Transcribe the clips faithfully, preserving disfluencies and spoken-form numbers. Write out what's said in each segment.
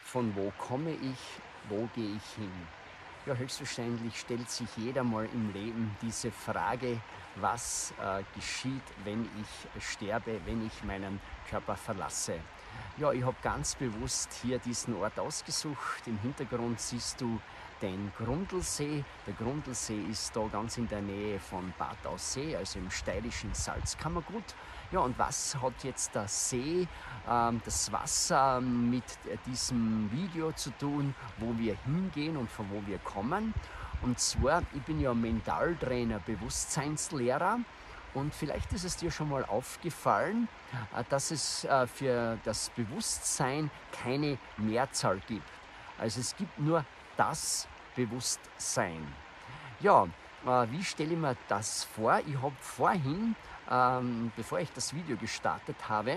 Von wo komme ich, wo gehe ich hin? Ja, höchstwahrscheinlich stellt sich jeder mal im Leben diese Frage, was äh, geschieht, wenn ich sterbe, wenn ich meinen Körper verlasse. Ja, ich habe ganz bewusst hier diesen Ort ausgesucht. Im Hintergrund siehst du den Grundlsee. Der Grundlsee ist da ganz in der Nähe von Bad Aussee, also im steirischen Salzkammergut. Ja, und was hat jetzt der See, ähm, das Wasser mit diesem Video zu tun, wo wir hingehen und von wo wir kommen? Und zwar, ich bin ja Mentaltrainer, Bewusstseinslehrer. Und vielleicht ist es dir schon mal aufgefallen, dass es für das Bewusstsein keine Mehrzahl gibt. Also es gibt nur das Bewusstsein. Ja, wie stelle ich mir das vor? Ich habe vorhin, ähm, bevor ich das Video gestartet habe,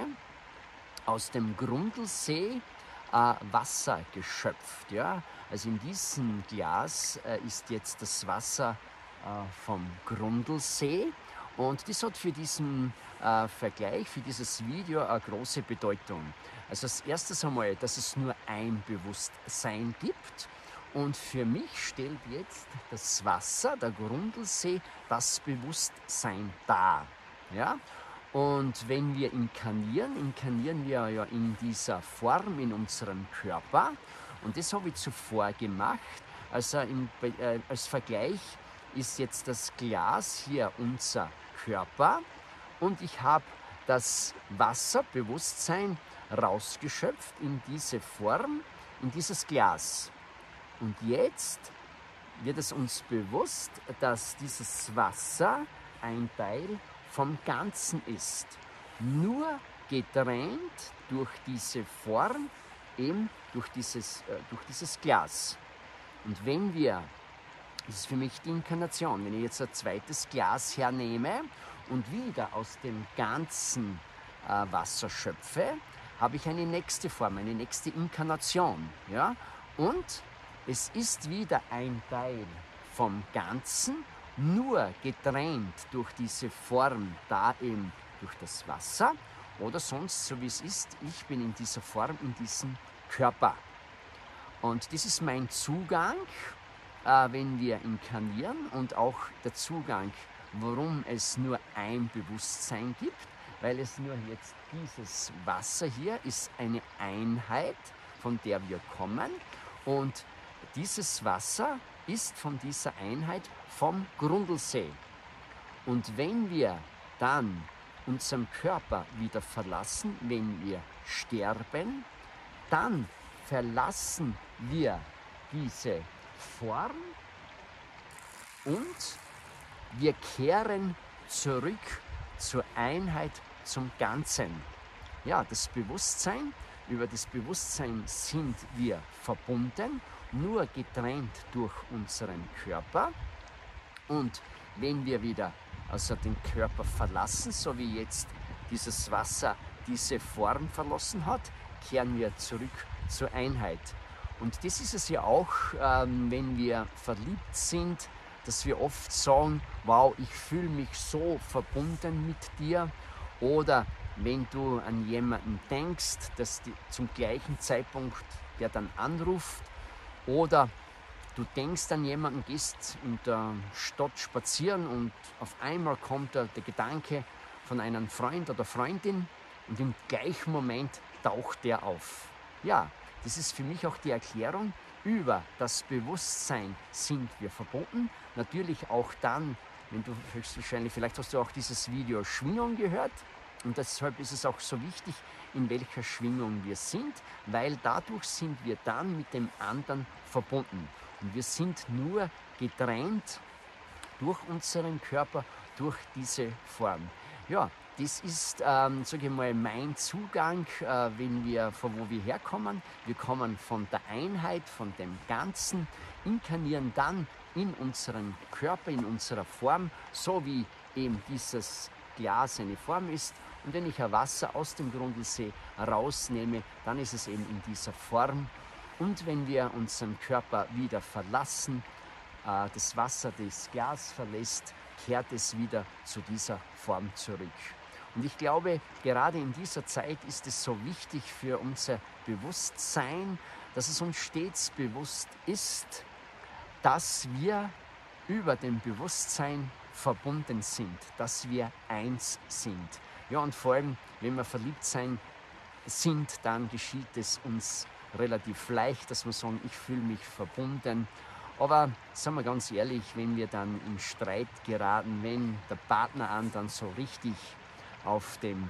aus dem Grundlsee äh, Wasser geschöpft. Ja? Also in diesem Glas äh, ist jetzt das Wasser äh, vom Grundlsee. Und das hat für diesen äh, Vergleich, für dieses Video eine große Bedeutung. Also als erstes einmal, dass es nur ein Bewusstsein gibt. Und für mich stellt jetzt das Wasser, der Grundlsee, das Bewusstsein dar. Ja? Und wenn wir inkarnieren, inkarnieren wir ja in dieser Form in unserem Körper. Und das habe ich zuvor gemacht. Also im, äh, als Vergleich ist jetzt das Glas hier unser Körper und ich habe das Wasserbewusstsein rausgeschöpft in diese Form, in dieses Glas. Und jetzt wird es uns bewusst, dass dieses Wasser ein Teil vom Ganzen ist, nur getrennt durch diese Form, eben durch dieses, äh, durch dieses Glas. Und wenn wir, das ist für mich die Inkarnation, wenn ich jetzt ein zweites Glas hernehme und wieder aus dem ganzen äh, Wasser schöpfe, habe ich eine nächste Form, eine nächste Inkarnation. Ja? Und es ist wieder ein Teil vom Ganzen, nur getrennt durch diese Form, da eben durch das Wasser oder sonst, so wie es ist, ich bin in dieser Form, in diesem Körper. Und das ist mein Zugang, äh, wenn wir inkarnieren und auch der Zugang, warum es nur ein Bewusstsein gibt, weil es nur jetzt dieses Wasser hier ist eine Einheit, von der wir kommen und dieses Wasser ist von dieser Einheit vom Grundlsee. Und wenn wir dann unseren Körper wieder verlassen, wenn wir sterben, dann verlassen wir diese Form und wir kehren zurück zur Einheit, zum Ganzen. Ja, das Bewusstsein, über das Bewusstsein sind wir verbunden, nur getrennt durch unseren Körper. Und wenn wir wieder also den Körper verlassen, so wie jetzt dieses Wasser diese Form verlassen hat, kehren wir zurück zur Einheit. Und das ist es ja auch, ähm, wenn wir verliebt sind, dass wir oft sagen, wow, ich fühle mich so verbunden mit dir. Oder wenn du an jemanden denkst, dass die zum gleichen Zeitpunkt der dann anruft, oder du denkst an jemanden, gehst in der Stadt spazieren und auf einmal kommt der, der Gedanke von einem Freund oder Freundin und im gleichen Moment taucht der auf. Ja, das ist für mich auch die Erklärung, über das Bewusstsein sind wir verbunden. Natürlich auch dann, wenn du höchstwahrscheinlich, vielleicht hast du auch dieses Video Schwingung gehört. Und deshalb ist es auch so wichtig, in welcher Schwingung wir sind, weil dadurch sind wir dann mit dem anderen verbunden. Und wir sind nur getrennt durch unseren Körper, durch diese Form. Ja, das ist, ähm, sage ich mal, mein Zugang, äh, wenn wir, von wo wir herkommen. Wir kommen von der Einheit, von dem Ganzen, inkarnieren dann in unseren Körper, in unserer Form, so wie eben dieses Glas eine Form ist. Und wenn ich ein Wasser aus dem Grundlsee rausnehme, dann ist es eben in dieser Form. Und wenn wir unseren Körper wieder verlassen, äh, das Wasser das Glas verlässt, kehrt es wieder zu dieser Form zurück. Und ich glaube, gerade in dieser Zeit ist es so wichtig für unser Bewusstsein, dass es uns stets bewusst ist, dass wir über dem Bewusstsein verbunden sind, dass wir eins sind. Ja, und vor allem, wenn wir verliebt sein sind, dann geschieht es uns relativ leicht, dass wir sagen, ich fühle mich verbunden. Aber sagen wir ganz ehrlich, wenn wir dann im Streit geraten, wenn der Partner an dann so richtig auf dem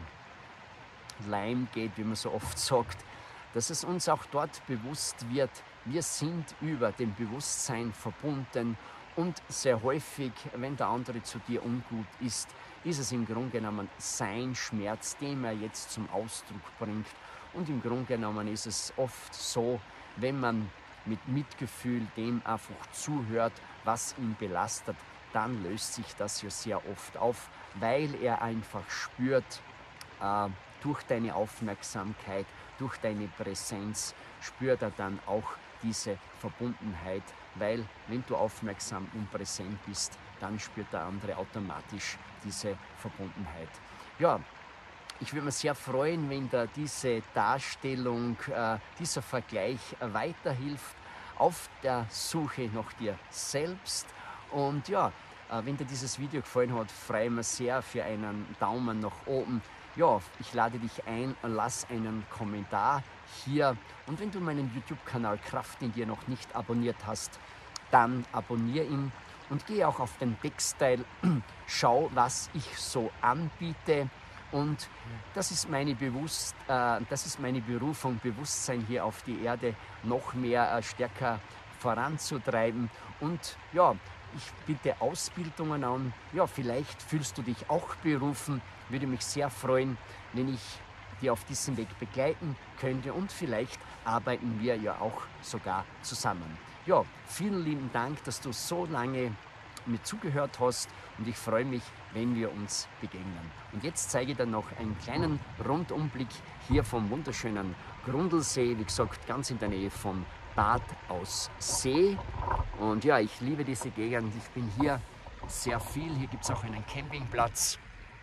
Leim geht, wie man so oft sagt, dass es uns auch dort bewusst wird, wir sind über dem Bewusstsein verbunden und sehr häufig, wenn der andere zu dir ungut ist, ist es im Grunde genommen sein Schmerz, den er jetzt zum Ausdruck bringt. Und im Grunde genommen ist es oft so, wenn man mit Mitgefühl dem einfach zuhört, was ihn belastet, dann löst sich das ja sehr oft auf, weil er einfach spürt, äh, durch deine Aufmerksamkeit, durch deine Präsenz, spürt er dann auch diese Verbundenheit, weil wenn du aufmerksam und präsent bist, dann spürt der andere automatisch diese Verbundenheit. Ja, ich würde mich sehr freuen, wenn da diese Darstellung, äh, dieser Vergleich weiterhilft auf der Suche nach dir selbst. Und ja, äh, wenn dir dieses Video gefallen hat, freue ich mich sehr für einen Daumen nach oben. Ja, ich lade dich ein, lass einen Kommentar hier. Und wenn du meinen YouTube-Kanal Kraft in dir noch nicht abonniert hast, dann abonniere ihn und geh auch auf den Textteil, schau, was ich so anbiete. Und das ist meine, Bewusst, äh, das ist meine Berufung, Bewusstsein hier auf die Erde noch mehr äh, stärker voranzutreiben. Und ja, ich biete Ausbildungen an. Ja, vielleicht fühlst du dich auch berufen. Würde mich sehr freuen, wenn ich dir auf diesem Weg begleiten könnte. Und vielleicht arbeiten wir ja auch sogar zusammen. Ja, vielen lieben Dank, dass du so lange mir zugehört hast und ich freue mich, wenn wir uns begegnen. Und jetzt zeige ich dir noch einen kleinen Rundumblick hier vom wunderschönen Grundlsee, wie gesagt, ganz in der Nähe von Bad Aussee. Und ja, ich liebe diese Gegend, ich bin hier sehr viel, hier gibt es auch einen Campingplatz,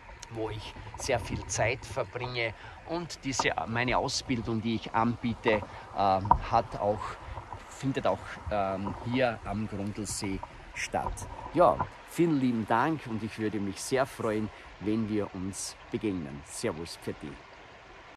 wo ich sehr viel Zeit verbringe und diese, meine Ausbildung, die ich anbiete, äh, hat auch, findet auch ähm, hier am Grundlsee statt. Ja, vielen lieben Dank und ich würde mich sehr freuen, wenn wir uns begegnen. Servus für dich.